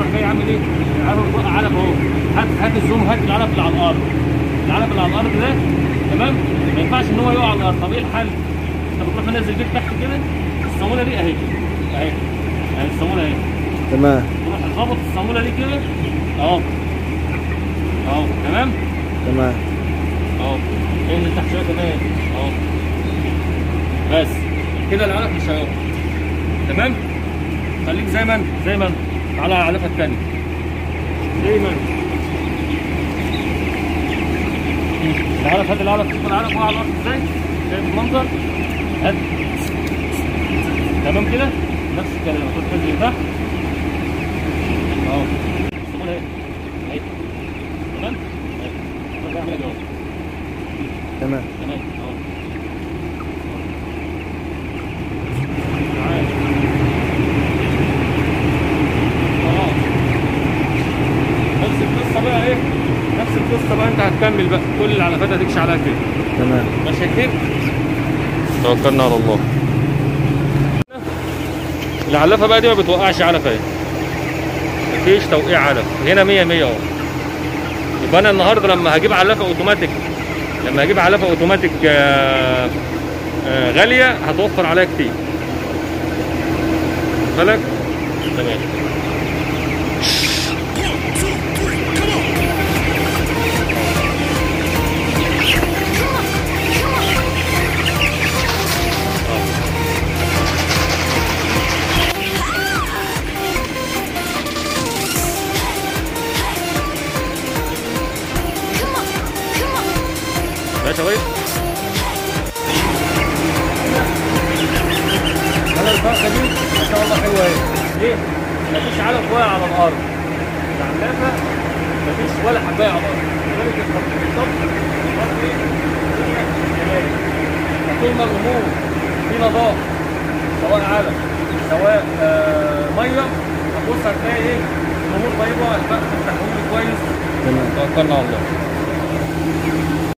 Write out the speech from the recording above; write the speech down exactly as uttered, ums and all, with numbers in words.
جاي عامل ايه؟ عارف بقى علب اهو. هات هات الزوم، هات العلب اللي على الارض. العلب اللي على الارض ده تمام؟ ما ينفعش ان هو يقع على الارض. طب ايه الحل؟ انت بتروح منزل بيك تحت كده، الصاموله دي اهي اهي اهي الصاموله اهي. تمام. تروح ظابط الصاموله دي كده اهو اهو. تمام؟ تمام. اهو. انزل تحت شويه كمان اهو. بس كده العلف مش هيقع. تمام؟ خليك زي ما انت زي ما انت. تعالى على العلفه الثانيه زي ما انت. العلف، هات العلف. شوف العلف وقع على الارض ازاي؟ شايف المنظر؟ هات. تمام كده؟ نفس الكلام. خد تنزل تحت اهو. الصاموله اهي اهي. تمام؟ اهي. بعمل كده اهو. تمام. تمام اهو. نفس القصه بقى ايه؟ نفس القصه بقى انت هتكمل بقى كل العلفات هتكشي عليها كده. تمام. ماشي يا كبير؟ توكلنا على الله. العلفه بقى دي ما بتوقعش علف اهي. مفيش توقيع علف هنا مية مية اهو. يبقى انا النهارده لما هجيب علفه اوتوماتيك، لما هجيب علفه اوتوماتيك آآ آآ غاليه هتوفر عليها كتير. خد بالك؟ تمام. ماشي يا ريس. انا الفرخه دي ما شاء الله حلوه اهي. ليه؟ مفيش علف واقع على الارض. العلافه مفيش ولا حبايه على الارض. لذلك الخطوط بالظبط الارض ايه؟ طول ما الامور في نظافه سواء علف سواء آه ميه، هتبص هتلاقي ايه؟ الامور طيبه، الفرخ التحويل كويس. تمام. توكلنا على الله.